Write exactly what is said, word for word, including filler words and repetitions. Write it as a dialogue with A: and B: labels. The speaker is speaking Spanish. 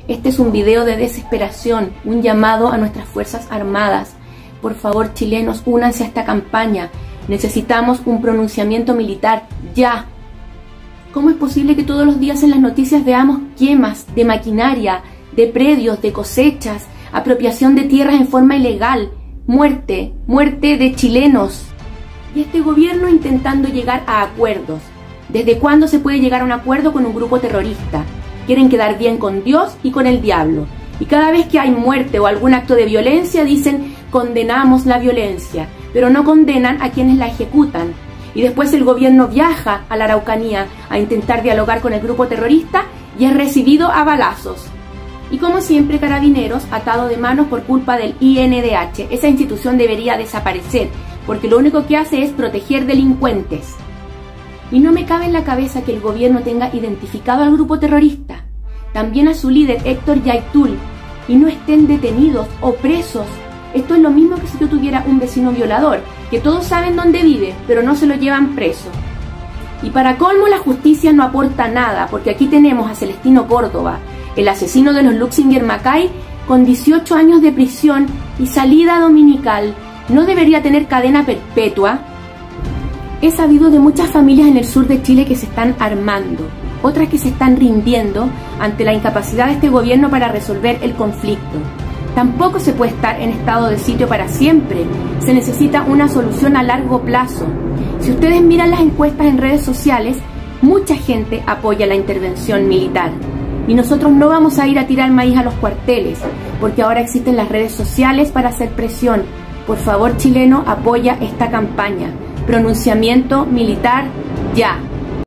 A: Este es un video de desesperación, un llamado a nuestras Fuerzas Armadas. Por favor, chilenos, únanse a esta campaña. Necesitamos un pronunciamiento militar, ya. ¿Cómo es posible que todos los días en las noticias veamos quemas de maquinaria, de predios, de cosechas, apropiación de tierras en forma ilegal, muerte, muerte de chilenos? Y este gobierno intentando llegar a acuerdos. ¿Desde cuándo se puede llegar a un acuerdo con un grupo terrorista? Quieren quedar bien con Dios y con el diablo. Y cada vez que hay muerte o algún acto de violencia dicen condenamos la violencia, pero no condenan a quienes la ejecutan. Y después el gobierno viaja a la Araucanía a intentar dialogar con el grupo terrorista y es recibido a balazos. Y como siempre, Carabineros atado de manos por culpa del I N D H. Esa institución debería desaparecer, porque lo único que hace es proteger delincuentes. Y no me cabe en la cabeza que el gobierno tenga identificado al grupo terrorista, también a su líder Héctor Yaitul, y no estén detenidos o presos. Esto es lo mismo que si yo tuviera un vecino violador, que todos saben dónde vive, pero no se lo llevan preso. Y para colmo, la justicia no aporta nada, porque aquí tenemos a Celestino Córdoba, el asesino de los Luxinger Macay, con dieciocho años de prisión y salida dominical. ¿No debería tener cadena perpetua? He sabido de muchas familias en el sur de Chile que se están armando, otras que se están rindiendo ante la incapacidad de este gobierno para resolver el conflicto. Tampoco se puede estar en estado de sitio para siempre, se necesita una solución a largo plazo. Si ustedes miran las encuestas en redes sociales, mucha gente apoya la intervención militar. Y nosotros no vamos a ir a tirar maíz a los cuarteles, porque ahora existen las redes sociales para hacer presión. Por favor, chileno, apoya esta campaña. Pronunciamiento militar, ya.